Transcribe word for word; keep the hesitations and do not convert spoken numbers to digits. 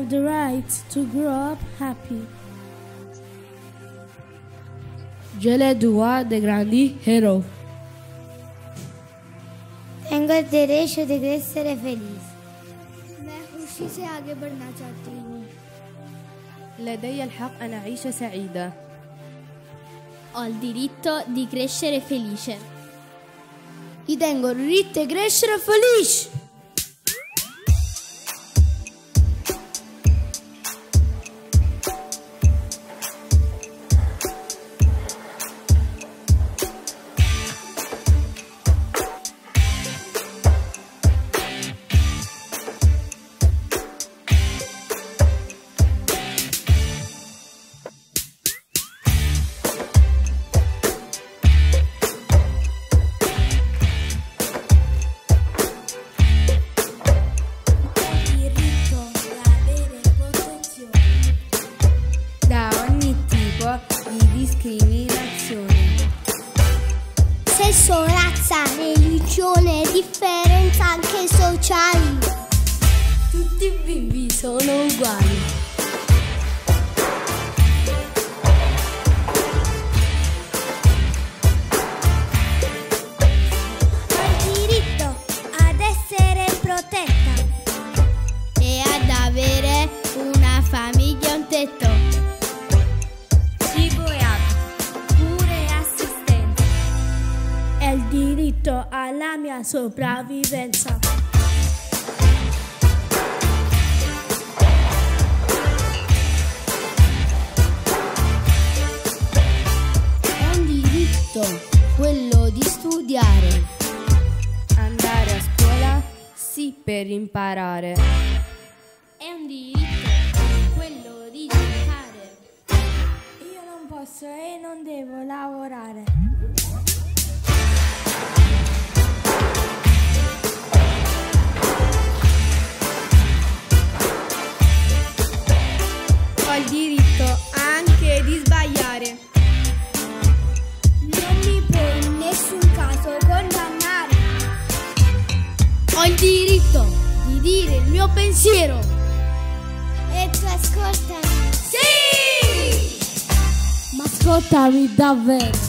have the right to grow up happy. J'ai le droit de grandir heureux. Tengo el derecho de crecer feliz. मैं खुशी से आगे बढ़ना चाहती हूँ. لدي الحق أن أعيش سعيدة. Ho il diritto di crescere felice. Io tengo il diritto di crescere felice. Discriminazione. Sesso, razza, religione, differenze anche sociali. Tutti i bimbi sono uguali. Ho il diritto ad essere protetta E ad avere una famiglia e un tetto. Il diritto alla mia sopravvivenza. È un diritto quello di studiare. Andare a scuola, sì, per imparare. È un diritto quello di giocare. Io non posso e non devo lavorare. Ho il diritto anche di sbagliare. Non mi puoi in nessun caso condannare. Ho il diritto di dire il mio pensiero. E tu ascoltami. Sì! Ma ascoltami davvero.